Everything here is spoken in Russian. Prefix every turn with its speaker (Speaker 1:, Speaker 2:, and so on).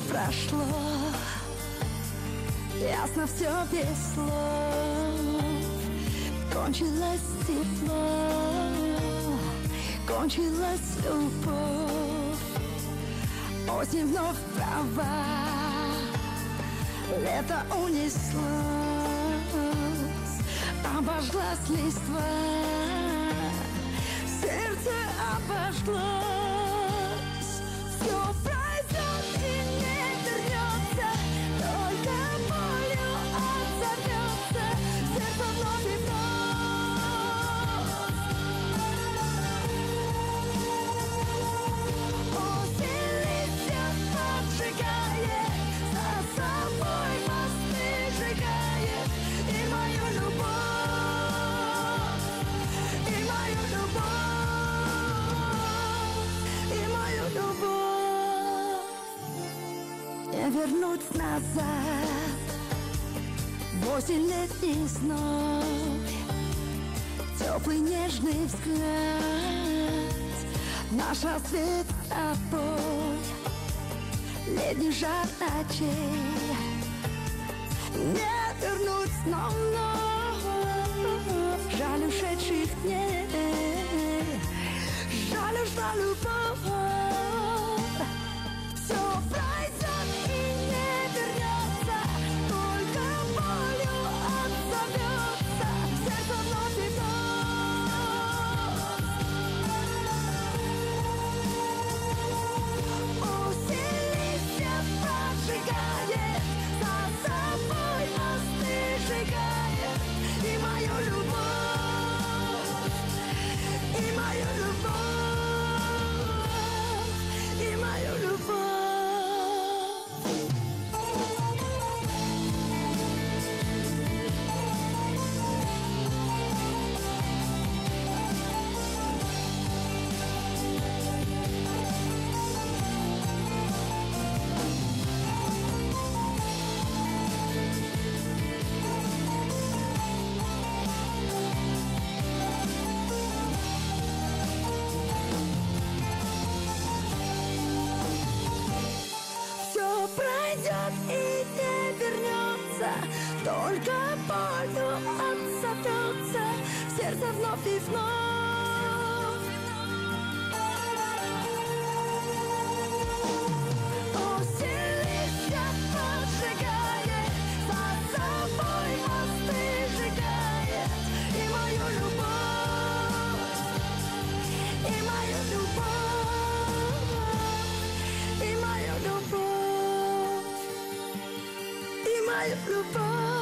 Speaker 1: прошло, ясно все без слов. Кончилось тепло, кончилась любовь. Осень вновь права, лето унеслось, обожглась листва, сердце обожглось. Все пройдет и не вернется, только болью отзовется сердце вновь и вновь. Осень листья поджигает, за собой мосты сжигает и мою любовь, и мою любовь, и мою любовь. Не вернуть назад в осень летний зной, теплый нежный взгляд, наш рассвет с тобой, летний жар ночей. Не вернуть снова, жаль ушедших дней, жаль ушла любовь. Все пройдет и не вернется, только болью отзовется сердце вновь и вновь. Осень листья поджигает, за собой мосты сжигает и мою любовь, и мою любовь, и мою любовь. Все пройдет и не вернется, только болью отзовется сердце вновь и вновь. Осень листья поджигает, за собой мосты сжигает и мою любовь, и мою любовь, и мою любовь, и мою любовь.